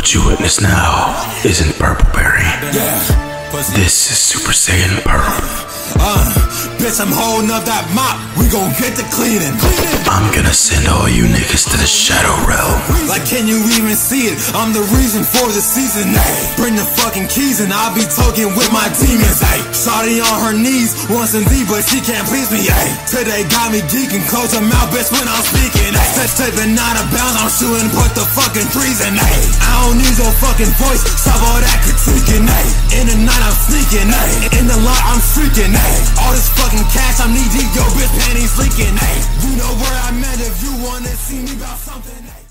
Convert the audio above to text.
What you witness now isn't Purpleberry. This is Super Saiyan Purp. Bitch, I'm holding up that mop. We gon' get the cleaning. I'm gonna send all you niggas to the Shadow Realm. Like, can you even see it? I'm the reason for the season, ayy. Bring the fucking keys and I'll be talking with my demons, ayy. Shawty on her knees, wants some D, but she can't please me, ayy. Today got me geeking, close her mouth, bitch, when I'm speaking, ayy. Stepping out of bounds, I'm shooting, put the fucking threes in, ayy. I don't need your fucking voice, stop all that critiquing, ayy. In the night, I'm sneaking, ayy. In the light, I'm streaking, ayy. All this fucking cash, I'm knee deep, yo bitch panties leaking, ayy. You know where I'm at if you wanna see me about something, ayy.